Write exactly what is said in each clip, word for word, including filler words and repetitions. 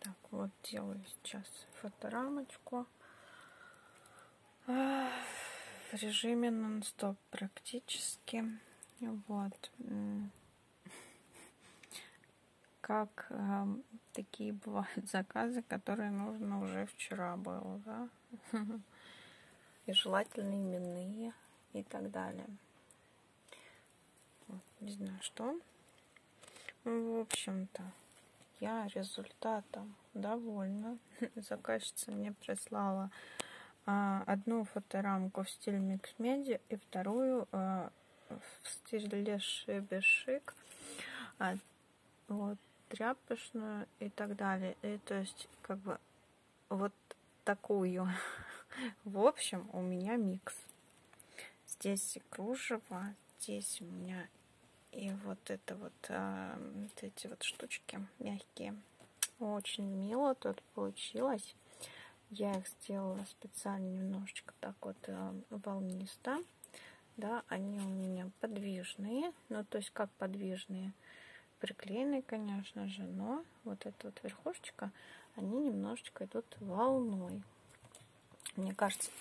Так, вот делаю сейчас фоторамочку в режиме нон-стоп практически. Вот. Как э, такие бывают заказы, которые нужно уже вчера было, да? И желательно именные и так далее. Вот, не знаю, что. В общем-то, я результатом довольна. Заказчица мне прислала а, одну фоторамку в стиле микс-медиа и вторую а, в стиле шибешик. А, вот, тряпочную и так далее. И то есть, как бы, вот такую. В общем, у меня микс. Здесь и кружево, здесь у меня и вот это вот, а, вот эти вот штучки мягкие. Очень мило тут получилось. Я их сделала специально немножечко так вот а, волнисто. Да, они у меня подвижные. Ну, то есть, как подвижные? Приклеенные, конечно же, но вот эта вот верхушечка, они немножечко идут волной. Мне кажется...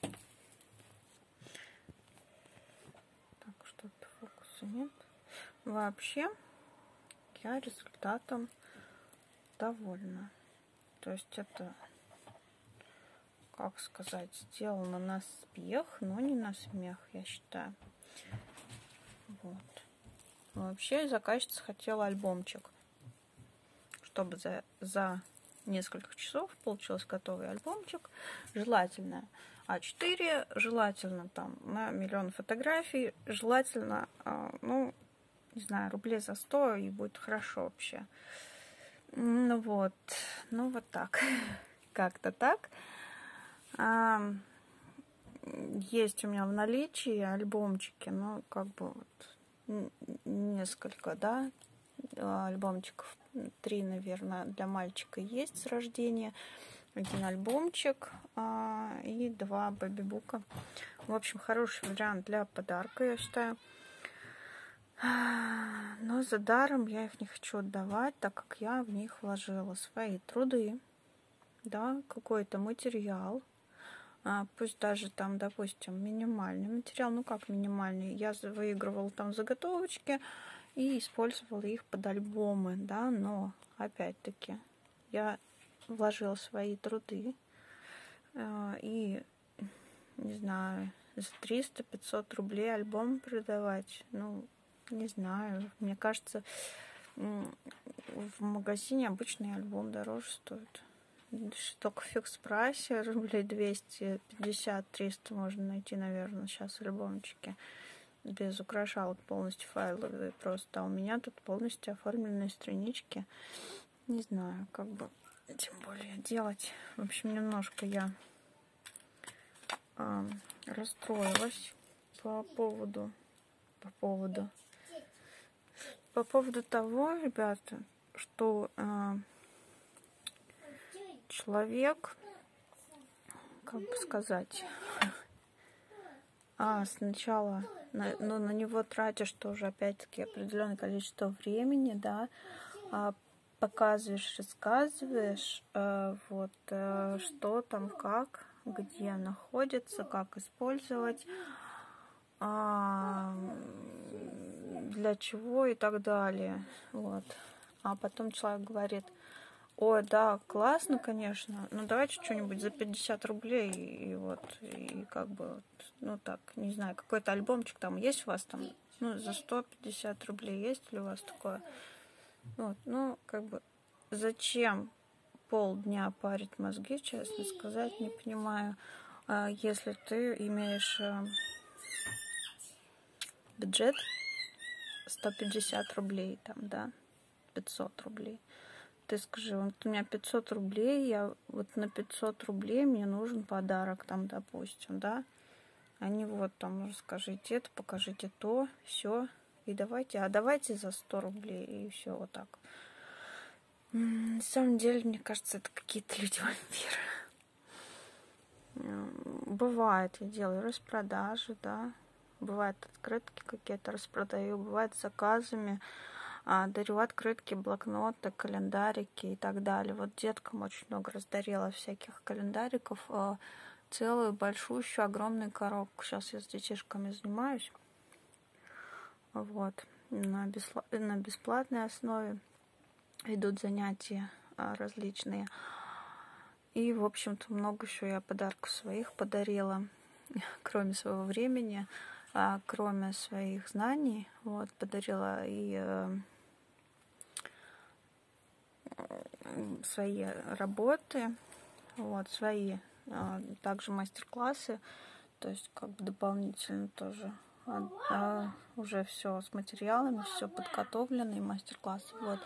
Так, что-то фокуса нет. Вообще, я результатом довольна. То есть это, как сказать, сделано на спех, но не на смех, я считаю. Вот. Вообще, заказчица хотела альбомчик, чтобы за, за несколько часов получился готовый альбомчик. Желательно а четыре, желательно там на миллион фотографий, желательно, ну, не знаю, рублей за сто, и будет хорошо вообще. Ну вот, ну вот так, как-то так. А, есть у меня в наличии альбомчики, ну, как бы вот несколько, да, альбомчиков, три, наверное, для мальчика есть с рождения. Один альбомчик а, и два бэби-бука. В общем, хороший вариант для подарка, я считаю. Но за даром я их не хочу отдавать, так как я в них вложила свои труды, да, какой-то материал. А, пусть даже там, допустим, минимальный материал. Ну, как минимальный? Я выигрывала там заготовочки и использовала их под альбомы, да, но, опять-таки, я вложила свои труды и, не знаю, за триста-пятьсот рублей альбом продавать, ну, не знаю, мне кажется, в магазине обычный альбом дороже стоит. Только в фикс-прайсе рублей двести пятьдесят - триста можно найти, наверное, сейчас альбомчики без украшалок, полностью файловые просто. А у меня тут полностью оформленные странички. Не знаю, как бы тем более делать. В общем, немножко я э, расстроилась по поводу по поводу по поводу того, ребята, что э, человек, как бы сказать, а сначала на, ну, на него тратишь тоже опять-таки определенное количество времени, да, а показываешь, рассказываешь, э, вот, э, что там, как, где находится, как использовать, э, для чего и так далее. Вот. А потом человек говорит: ой, да, классно, конечно, но давайте что-нибудь за пятьдесят рублей, и вот, и как бы, вот, ну так, не знаю, какой-то альбомчик там есть у вас там, ну, за сто пятьдесят рублей есть ли у вас такое? Вот, ну, как бы, зачем полдня парить мозги, честно сказать, не понимаю, если ты имеешь бюджет сто пятьдесят рублей, там, да, пятьсот рублей. Ты скажи, вот у меня пятьсот рублей, я вот на пятьсот рублей мне нужен подарок, там, допустим, да, а не вот там расскажите это, покажите то, все, и давайте, а давайте за сто рублей, и все вот так. На самом деле, мне кажется, это какие-то люди-вампиры. Бывает, я делаю распродажи, да, бывают открытки какие-то распродаю, бывает с заказами. дарю открытки, блокноты, календарики и так далее. Вот деткам очень много раздарила всяких календариков, целую большущую, огромную коробку. Сейчас я с детишками занимаюсь. Вот. На, беспла... на бесплатной основе идут занятия различные. И, в общем-то, много еще я подарков своих подарила, кроме своего времени, кроме своих знаний. Вот, подарила и э, свои работы, вот, свои э, также мастер-классы, то есть как бы дополнительно тоже а, а, уже все с материалами, все подготовлено, и мастер-классы. Вот.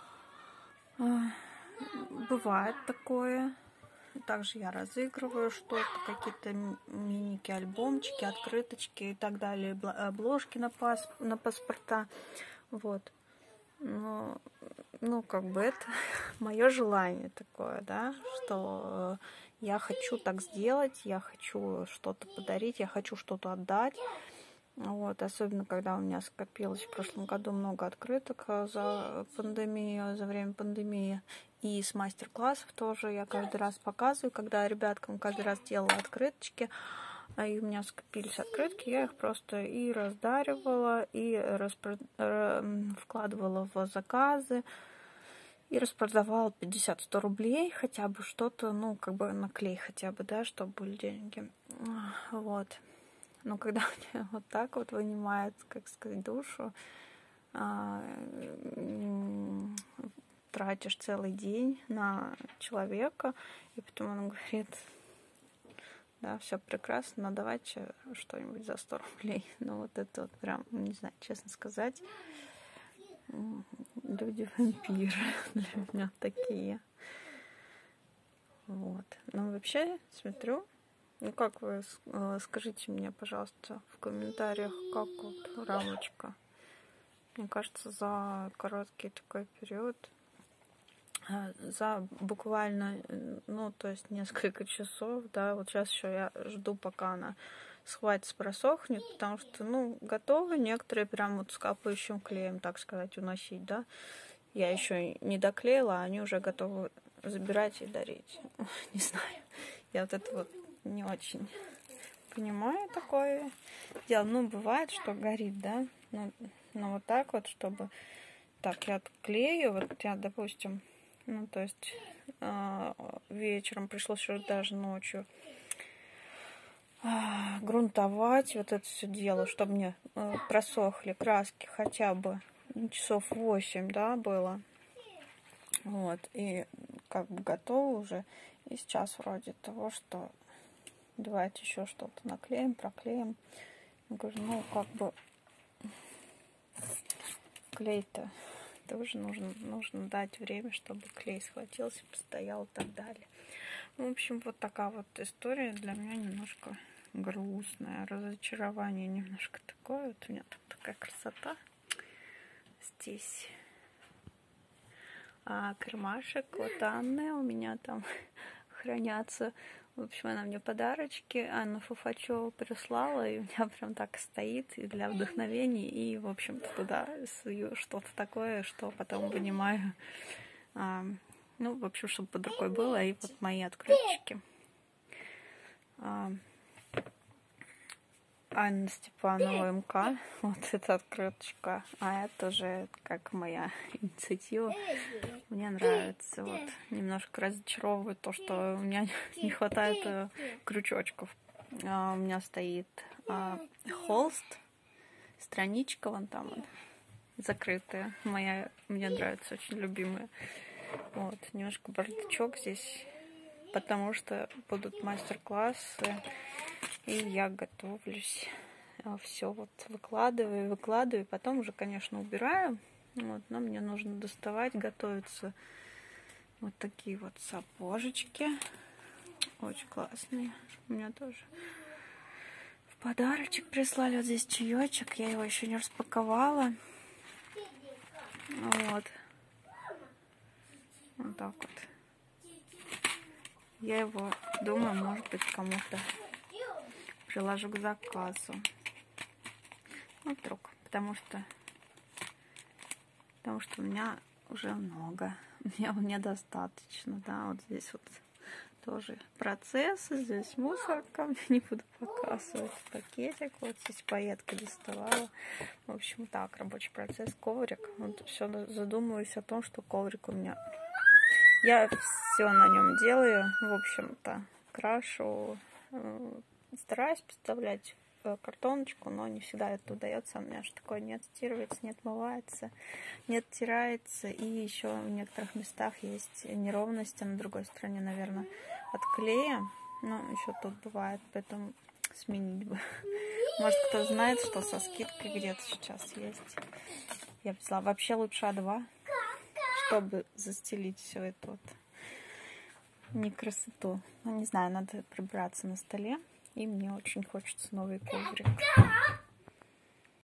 Бывает такое. Также я разыгрываю что-то, какие-то миники, альбомчики, открыточки и так далее, обложки на, пасп... на паспорта. Вот. Но, ну, как бы это мое желание такое, да, что я хочу так сделать, я хочу что-то подарить, я хочу что-то отдать. Вот, особенно, когда у меня скопилось в прошлом году много открыток за пандемию, за время пандемии. И с мастер-классов тоже я каждый раз показываю, когда ребяткам каждый раз делала открыточки, и у меня скопились открытки, я их просто и раздаривала, и распро... вкладывала в заказы, и распродавала пятьдесят-сто рублей, хотя бы что-то, ну, как бы наклей хотя бы, да, чтобы были деньги. Вот. Но когда вот так вот вынимает, как сказать, душу, тратишь целый день на человека, и потом он говорит, да, все прекрасно, но давайте что-нибудь за сто рублей. Ну вот это вот прям, не знаю, честно сказать, люди-вампиры для меня такие. Вот. Но вообще смотрю. Ну, как вы, скажите мне, пожалуйста, в комментариях, как вот рамочка. Мне кажется, за короткий такой период, за буквально, ну, то есть несколько часов, да, вот сейчас еще я жду, пока она схватится, просохнет, потому что, ну, готовы некоторые прям вот с капающим клеем, так сказать, уносить, да. Я еще не доклеила, а они уже готовы забирать и дарить. Не знаю, я вот это вот не очень понимаю такое дело. Ну, бывает, что горит, да, но, но вот так вот, чтобы... Так, я отклею, вот я, допустим, ну, то есть э, вечером пришлось еще даже ночью э, грунтовать вот это все дело, чтобы мне э, просохли краски хотя бы часов восемь, да, было. Вот, и как бы готово уже. И сейчас вроде того, что давайте еще что-то наклеим, проклеим. Я говорю, ну, как бы клей-то тоже нужно, нужно дать время, чтобы клей схватился, постоял и так далее. В общем, вот такая вот история для меня немножко грустная. Разочарование немножко такое. Вот у меня там такая красота здесь. А кармашек вот Анны у меня там хранятся. В общем, она мне подарочки Анна Фуфачева прислала, и у меня прям так стоит и для вдохновения, и, в общем-то, туда сую что-то такое, что потом вынимаю. А, ну, в общем, чтобы под рукой было, и вот мои открыточки. А, Анна Степанова МК, вот эта открыточка, а это уже как моя инициатива. Мне нравится, вот, немножко разочаровывает то, что у меня не хватает крючочков. А, у меня стоит а, холст, страничка вон там вот, закрытая, моя, мне нравится, очень любимая. Вот, немножко бардачок здесь, потому что будут мастер-классы, и я готовлюсь, все вот выкладываю, выкладываю, потом уже, конечно, убираю. Вот, но мне нужно доставать, готовиться. Вот такие вот сапожечки, очень классные. У меня тоже в подарочек прислали. Вот здесь чаечек, я его еще не распаковала. Вот, вот так вот. Я его, думаю, может быть, кому-то приложу к заказу. Ну, вдруг, потому что потому что у меня уже много. Мне недостаточно, да, вот здесь вот тоже процессы, здесь мусорка, не буду показывать, пакетик, вот здесь пайетка доставала. В общем, так, рабочий процесс, коврик. Вот все задумываюсь о том, что коврик у меня, я все на нем делаю, в общем-то, крашу, стараюсь поставлять картоночку, но не всегда это удается. У меня же такое не отстирывается, не отмывается, не оттирается. И еще в некоторых местах есть неровности на другой стороне, наверное, от клея. Но еще тут бывает, поэтому сменить бы. Может, кто знает, что со скидкой где-то сейчас есть. Я взяла вообще лучше а два, чтобы застелить все это вот не красоту. Ну, не знаю, надо прибраться на столе. И мне очень хочется новый коврик.